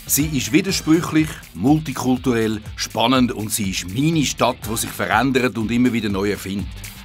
Sie ist widersprüchlich, multikulturell, spannend und sie ist meine Stadt, die sich verändert und immer wieder neu erfindet.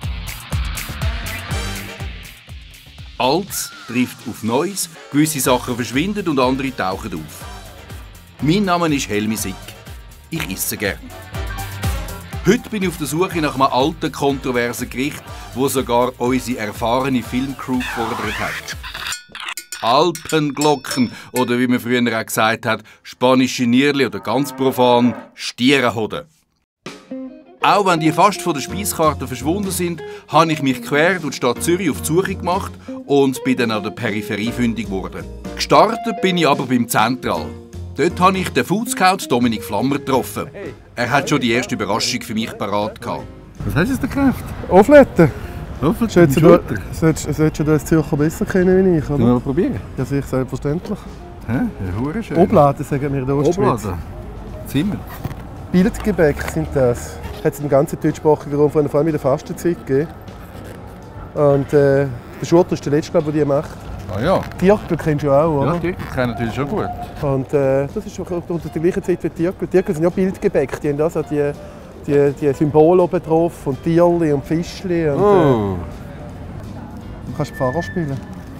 Altes trifft auf Neues, gewisse Sachen verschwinden und andere tauchen auf. Mein Name ist Helmi Sick. Ich esse gern. Heute bin ich auf der Suche nach einem alten, kontroversen Gericht, das sogar unsere erfahrene Filmcrew gefordert hat. Alpenglocken oder wie man früher auch gesagt hat, spanische Nierli oder ganz profan Stierenhoden. Auch wenn die fast von der Speiskarte verschwunden sind, habe ich mich quer durch die Stadt Zürich auf die Suche gemacht und bin dann an der Peripherie fündig geworden. Gestartet bin ich aber beim Zentral. Dort habe ich den Food Scout Dominik Flammer getroffen. Er hat schon die erste Überraschung für mich parat gehabt. Was hast du jetzt gekauft? Aufletten. Solltest du als Zürcher besser kennen wie ich, oder? Mal probieren. Ja, sicher, selbstverständlich. Hä? Ja, schön. Obladen, sagen wir in der Ostschweiz. Obladen. Zimmer. Bildgebäck sind das. Hat es im ganzen deutschsprachigen Raum, vor allem in der Fastenzeit gegeben. Und der Schurter ist der letzte, der die macht. Ah ja. Tirkel kennst du auch, oder? Ja, Tirkel kenne ich natürlich schon gut. Und das ist unter der gleichen Zeit wie Tirkel. Tirkel sind ja Bildgebäck, die haben da so die Symbole oben drauf und Tierli und Fischli. Und, Oh. du kannst Pfarrer spielen.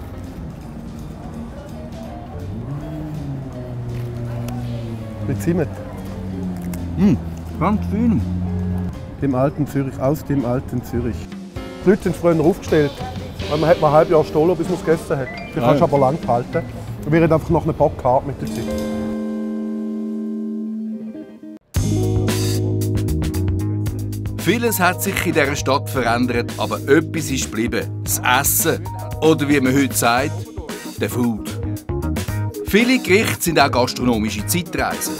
Mit Zimt. Ganz fein. Dem alten Zürich, aus dem alten Zürich. Die Leute sind früher aufgestellt. Man hat mal ein halbes Jahr gestohlen, bis man es gegessen hat. Die kannst du aber lang behalten. Du wirst einfach noch einen Bock haben mit der Zeit. Vieles hat sich in dieser Stadt verändert, aber etwas ist geblieben. Das Essen. Oder wie man heute sagt, der Food. Viele Gerichte sind auch gastronomische Zeitreisen.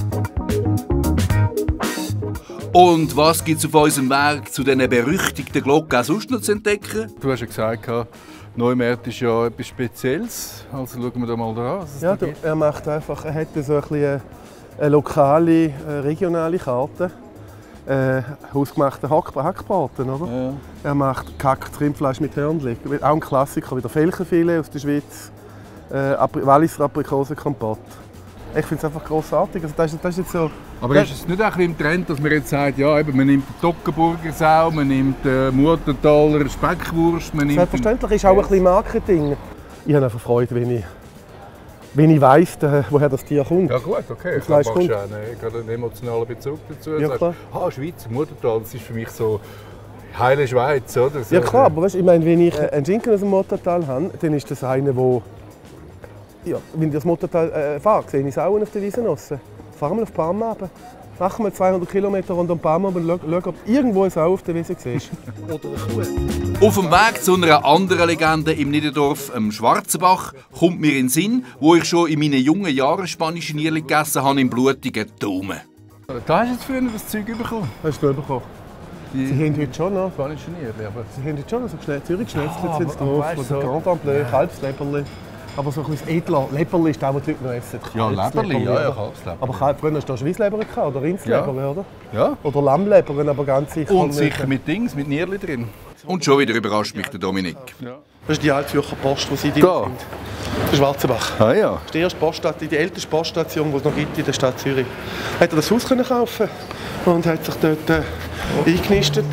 Und was gibt es auf unserem Weg zu diesen berüchtigten Glocken auch sonst noch zu entdecken? Du hast ja gesagt, Neumarkt ist ja etwas Spezielles. Also schauen wir da mal an. Ja, er macht einfach, er hat so eine lokale, regionale Karte. Hausgemachten Hackbraten, oder? Ja. Er macht gehacktes Rindfleisch mit Hörnli. Auch ein Klassiker, wieder Felchenfilet aus der Schweiz. Walliser Aprikosenkompott. Ich finde es einfach grossartig. Also das ist jetzt so. Aber ist es nicht auch ein bisschen im Trend, dass man jetzt sagt, ja, eben, man nimmt Toggenburger Sau, man nimmt Muertenthaler Speckwurst, man nimmt... Selbstverständlich ist auch ein bisschen Marketing. Ich habe einfach Freude, wenn ich weiss, woher das Tier kommt. Ja gut, okay. Das Fleisch machst du gerade einen emotionalen Bezug dazu. Ja, klar. Schweizer Muertental, das ist für mich so heile Schweiz, oder? So, ja klar, aber weißt, ich meine, wenn ich einen Schinken aus dem Muertental habe, dann ist das einer, der... Ja, wenn ich das Muertental fahre, sehe ich Sauen auf der Wiese draussen. Fahren wir auf Parma runter. Machen wir 200 Kilometer rund um Parma und schauen, ob irgendwo eine Sau auf der Wiese siehst. Oder eine Kuh. Auf dem Weg zu einer anderen Legende im Niederdorf, am Schwarzenbach, kommt mir in den Sinn, wo ich schon in meinen jungen Jahren spanische Nierli gegessen habe, im blutigen Daumen. Da hast du jetzt früher das Zeug bekommen? Hast du bekommen? Sie haben heute schon noch. Spanische Nierli, aber... Sie haben heute schon noch so Zürich-Schnetzlitz sind drauf. weißt du, Oder Grand Bleu, Kalbsleberli. Aber so ein bisschen edler. Leberli ist das, was die Leute noch essen. Ja, Leberli, ja, Kalbsleberli. Aber früher hast du Schweissleber oder Rindsleber, Ja. oder? Ja. Oder Lammleber, aber ganz sicher. Und sicher mit Dings, mit Nierli drin. Und schon wieder überrascht mich der Dominik. Ja. Das ist die Altzürcher Post, die sie drin Da? sind. Der Schwarzenbach. Ah ja. Das ist die erste Poststation, die älteste Poststation, die es noch gibt in der Stadt Zürich. Hat er das Haus können kaufen und hat sich dort eingenistet.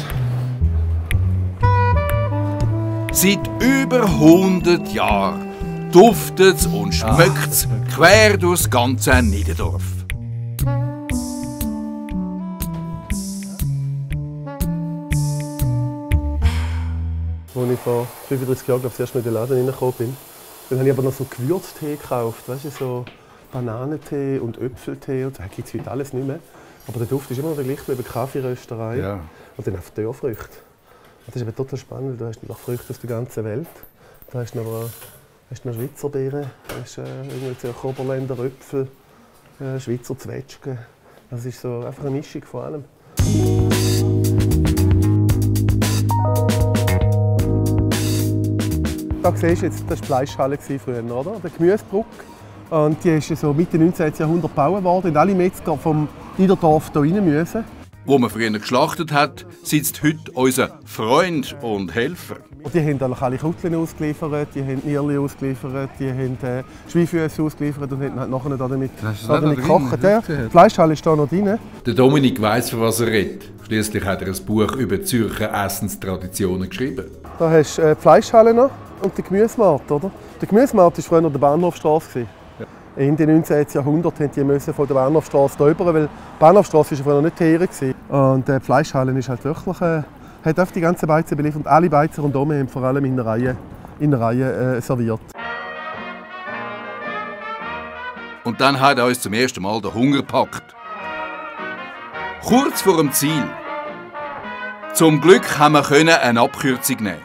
Seit über 100 Jahren duftet es und schmeckt es quer durchs ganze Niederdorf. Als ich vor 35 Jahren das erste Mal in den Laden reingekommen bin, dann habe ich aber noch so Gewürztee gekauft. Weißt du, so Bananentee und Äpfeltee. Und das gibt es heute alles nicht mehr. Aber der Duft ist immer noch der gleiche wie bei Kaffeerösterei. Ja. Und dann auf Dörrfrüchte. Das ist aber total spannend. Du hast noch Früchte aus der ganzen Welt. Du hast noch Schweizer Beeren, du hast irgendwelche Oberländer Äpfel, Schweizer Zwetschgen. Das ist so einfach eine Mischung von allem. Da siehst du jetzt, das war die Fleischhalle früher, oder? Der Gemüsebrücke. Und die ist so Mitte 19. Jahrhundert gebaut worden und alle Metzger vom Niederdorf hier rein müssen. wo man früher geschlachtet hat, sitzt heute unser Freund und Helfer. Und die haben alle Kutteln ausgeliefert, die haben Nierli ausgeliefert, die haben Schweinfüße ausgeliefert und haben halt nachher damit gekocht. Die Fleischhalle ist da noch drin. Der Dominik weiss, von was er redet. Schließlich hat er ein Buch über Zürcher Essenstraditionen geschrieben. Da hast du die Fleischhalle noch und den Gemüsemarkt, oder? Der Gemüsemarkt war früher der Bahnhofstrasse. Ende 19. Jahrhundert mussten die von der Bahnhofstrasse rüber, weil die Bahnhofstrasse war früher nicht Tiere. Und die Fleischhalle ist halt wirklich, hat auf die ganze Beizen beliefert. Und alle Beizen rundherum haben vor allem in der Reihe serviert. Und dann hat er uns zum ersten Mal den Hunger gepackt. Kurz vor dem Ziel. Zum Glück haben wir eine Abkürzung nehmen.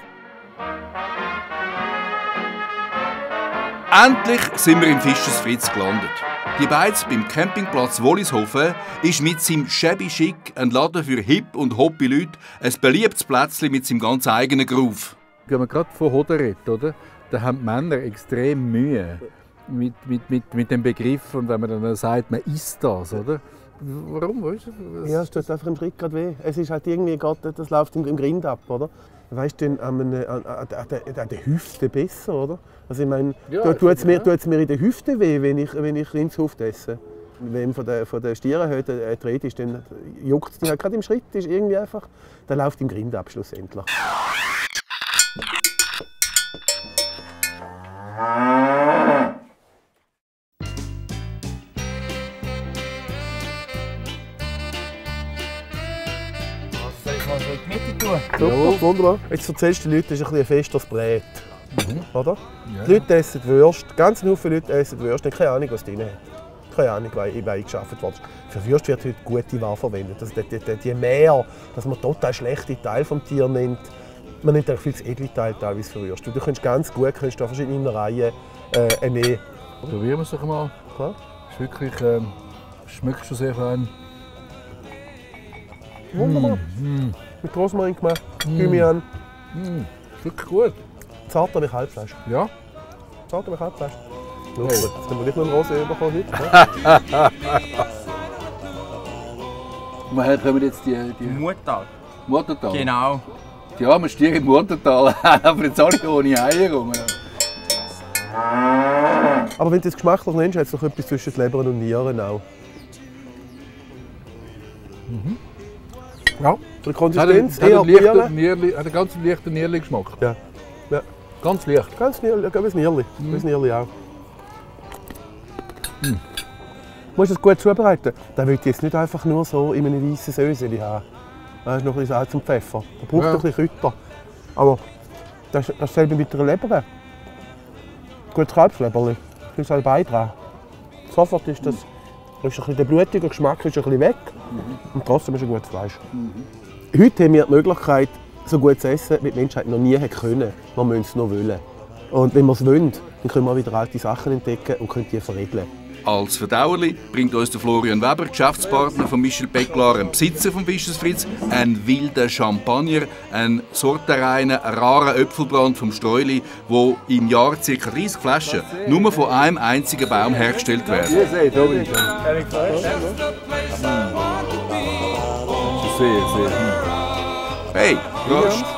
Endlich sind wir im Fischers Fritz gelandet. Die Beiz beim Campingplatz Wollishofen ist mit seinem Shabby Chic ein Laden für hip und hoppe Leute, ein beliebtes Plätzchen mit seinem ganz eigenen Groove. Wenn man gerade von Hoden redet, oder? Da haben die Männer extrem Mühe mit dem Begriff und wenn man dann sagt, man isst das, oder? Warum? Weißt du? Ja, es tut einfach im Schritt gerade weh. Es ist halt irgendwie gerade, das läuft im Grind ab, oder? Weißt du, an der Hüfte besser, oder? Also ich meine, ja, tut es mir in der Hüfte weh, wenn ich Rindshuft esse. Wenn von der Stierenhütte die Rede ist, dann juckt es halt gerade im Schritt, ist irgendwie einfach, dann läuft im Grind ab schlussendlich. Super, wunderbar. Jetzt erzählst du den Leuten, das ist ein Fest, das brät. Oder? Ja. Die Leute essen Würste, ganz viele Leute essen Würste, keine Ahnung, was drin hat. Keine Ahnung, wie geschaffen worden ist. Für Würste wird heute gute Ware verwendet. Also die Mehr, dass man total schlechte Teile vom Tier nimmt. Man nimmt auch viel zu edle Teile teilweise für Würste. Du kannst ganz gut da verschiedene Reihen nehmen. Probieren wir es doch mal. Klar. Ist wirklich, schmeckt schon sehr fein. Wunderbar. Mit Rosmarin gemacht, Thymian. Ist wirklich gut. Zarter wie Kalbfleisch. Ja. Zarter wie Kalbfleisch. Ja, gut. Jetzt haben wir nicht nur einen Rosé bekommen heute. Woher kommen jetzt die Muttertal. Muttertal? Genau. Ja, wir stehen im Muttertal, aber jetzt alle ohne Eier rum. Aber wenn du es geschmacklich nennst, hat es noch etwas zwischen Leber und Nieren auch. Ja. Von der Konsistenz hat einen ganz leichten Nierli-Geschmack. Ja. Ja. Ganz leicht. Ganz Nierli, wie das Nierli. Wie das Nierli auch. Du musst es gut zubereiten. Da will ich jetzt nicht einfach nur so in einem weißen Söseli haben. Da ist noch ein bisschen Salz und Pfeffer. Da braucht ein bisschen Kräuter. Aber das ist dasselbe mit der Leber. Gutes Kalbsleberli. Da ist halt Bein dran. Sofort ist das. Da ist ein bisschen der blutige Geschmack ist ein bisschen weg. Und trotzdem ist ein gutes Fleisch. Heute haben wir die Möglichkeit, so gut zu essen, wie die Menschheit noch nie können. Wir müssen es noch wollen. Und wenn wir es wollen, dann können wir wieder alte Sachen entdecken und können die veredeln. Als Verdauerli bringt uns der Florian Weber, Geschäftspartner von Michel Becklar, ein Besitzer vom Fischers Fritz, einen wilden Champagner, einen sortenreinen, raren Äpfelbrand vom Streuli, wo im Jahr ca. 30 Flaschen nur von einem einzigen Baum hergestellt werden. Ihr seht, Dominik. Sehr. Hey, Prost!